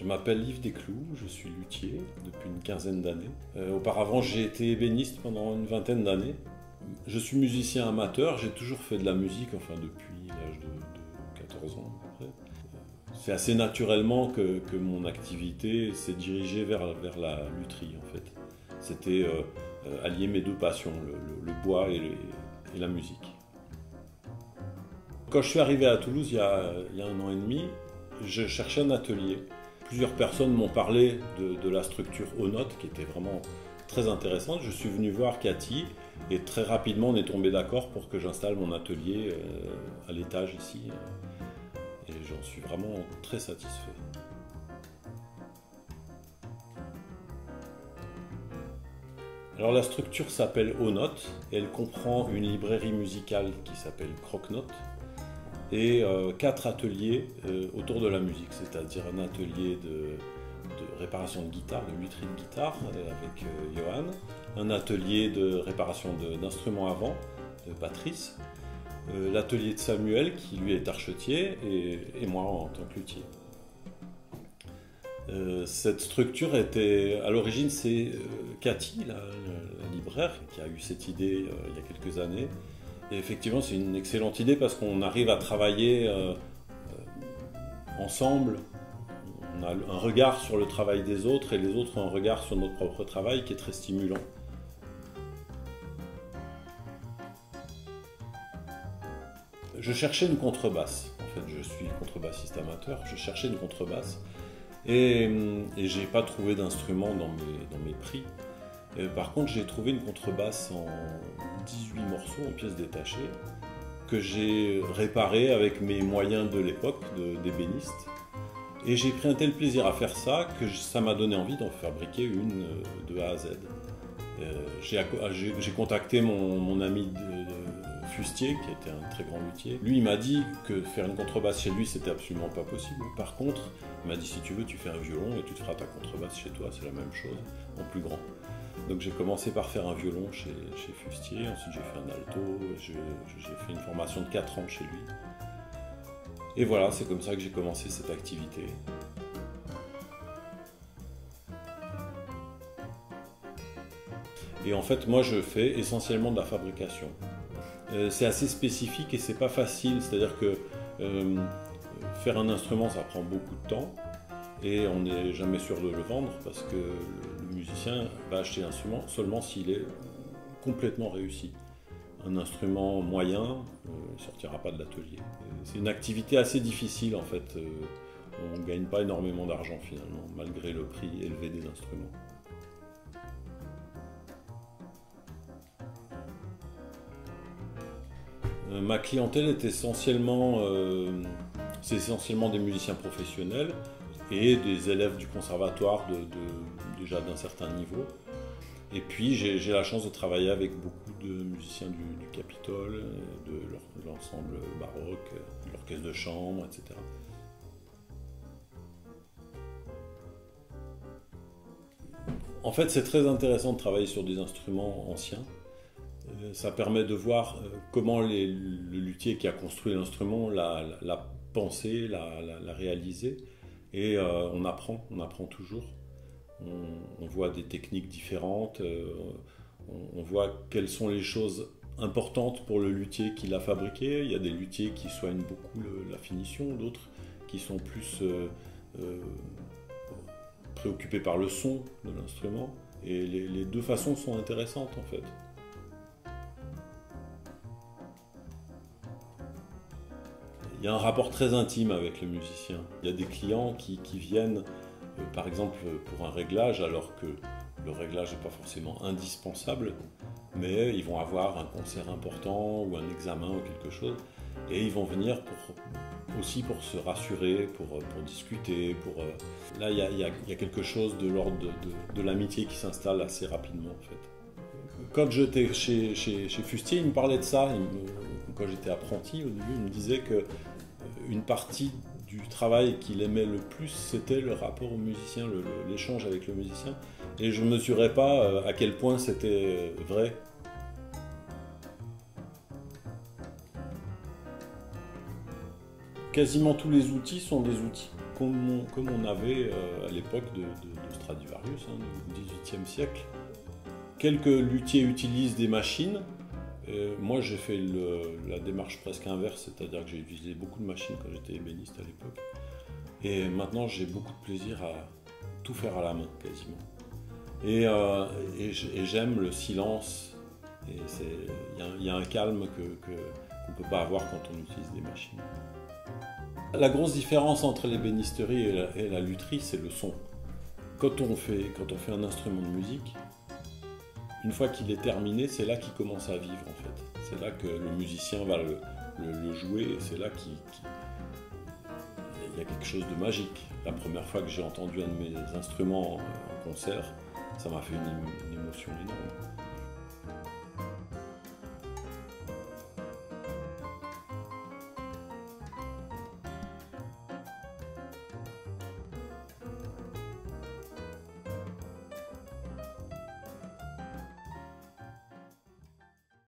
Je m'appelle Yves Desclous, je suis luthier depuis une quinzaine d'années. Auparavant, j'ai été ébéniste pendant une vingtaine d'années. Je suis musicien amateur, j'ai toujours fait de la musique, enfin depuis l'âge de 14 ans à peu près. C'est assez naturellement que mon activité s'est dirigée vers la lutherie en fait. C'était allier mes deux passions, le bois et la musique. Quand je suis arrivé à Toulouse il y a 1 an et demi, je cherchais un atelier. Plusieurs personnes m'ont parlé de la structure Onote qui était vraiment très intéressante. Je suis venu voir Cathy et très rapidement on est tombé d'accord pour que j'installe mon atelier à l'étage ici. Et j'en suis vraiment très satisfait. Alors la structure s'appelle Onote et elle comprend une librairie musicale qui s'appelle Croque-Note et 4 ateliers autour de la musique, c'est-à-dire un atelier de réparation de guitare, de lutherie de guitare avec Johan, un atelier de réparation d'instruments à vent de Patrice, l'atelier de Samuel qui lui est archetier et moi en tant que luthier. Cette structure était, à l'origine c'est Cathy, la libraire, qui a eu cette idée il y a quelques années. Et effectivement c'est une excellente idée parce qu'on arrive à travailler ensemble. On a un regard sur le travail des autres et les autres ont un regard sur notre propre travail qui est très stimulant. Je cherchais une contrebasse. En fait, je suis contrebassiste amateur. Je cherchais une contrebasse et j'ai pas trouvé d'instrument dans mes prix. Par contre, j'ai trouvé une contrebasse en 18 morceaux, en pièces détachées, que j'ai réparée avec mes moyens de l'époque d'ébéniste. Et j'ai pris un tel plaisir à faire ça que ça m'a donné envie d'en fabriquer une de A à Z. J'ai contacté mon ami Fustier, qui était un très grand luthier. Lui, il m'a dit que faire une contrebasse chez lui, c'était absolument pas possible. Par contre, il m'a dit si tu veux, tu fais un violon et tu te feras ta contrebasse chez toi, c'est la même chose, en plus grand. Donc j'ai commencé par faire un violon chez Fustier, ensuite j'ai fait un alto, j'ai fait une formation de 4 ans chez lui. Et voilà, c'est comme ça que j'ai commencé cette activité. Et en fait, moi, je fais essentiellement de la fabrication. C'est assez spécifique et c'est pas facile, c'est-à-dire que faire un instrument, ça prend beaucoup de temps et on n'est jamais sûr de le vendre parce que le musicien va acheter l'instrument seulement s'il est complètement réussi. Un instrument moyen ne sortira pas de l'atelier. C'est une activité assez difficile en fait. On ne gagne pas énormément d'argent finalement, malgré le prix élevé des instruments. Ma clientèle est essentiellement des musiciens professionnels et des élèves du conservatoire déjà d'un certain niveau. Et puis j'ai la chance de travailler avec beaucoup de musiciens du Capitole, de l'ensemble baroque, de l'orchestre de chambre, etc. En fait, c'est très intéressant de travailler sur des instruments anciens. Ça permet de voir comment le luthier qui a construit l'instrument l'a pensé, l'a réalisé. Et on apprend toujours. On voit des techniques différentes, on voit quelles sont les choses importantes pour le luthier qui l'a fabriqué. Il y a des luthiers qui soignent beaucoup la finition, d'autres qui sont plus préoccupés par le son de l'instrument. Et les deux façons sont intéressantes en fait. Il y a un rapport très intime avec le musicien. Il y a des clients qui viennent, par exemple, pour un réglage, alors que le réglage n'est pas forcément indispensable, mais ils vont avoir un concert important ou un examen ou quelque chose, et ils vont venir aussi pour se rassurer, pour discuter. Là, il y a quelque chose de l'ordre de l'amitié qui s'installe assez rapidement, en fait. Quand j'étais chez Fustier, il me parlait de ça. Quand j'étais apprenti, au début, il me disait que une partie du travail qu'il aimait le plus, c'était le rapport au musicien, l'échange avec le musicien. Et je ne mesurais pas à quel point c'était vrai. Quasiment tous les outils sont des outils comme on avait à l'époque de Stradivarius, hein, au XVIIIe siècle. Quelques luthiers utilisent des machines. Moi, j'ai fait la démarche presque inverse, c'est-à-dire que j'ai utilisé beaucoup de machines quand j'étais ébéniste à l'époque. Et maintenant, j'ai beaucoup de plaisir à tout faire à la main, quasiment. Et j'aime le silence. Il y a un calme qu'on ne peut pas avoir quand on utilise des machines. La grosse différence entre l'ébénisterie et la lutherie, c'est le son. Quand on fait un instrument de musique, une fois qu'il est terminé, c'est là qu'il commence à vivre en fait. C'est là que le musicien va le jouer et c'est là qu'il y a quelque chose de magique. La première fois que j'ai entendu un de mes instruments en concert, ça m'a fait une émotion énorme.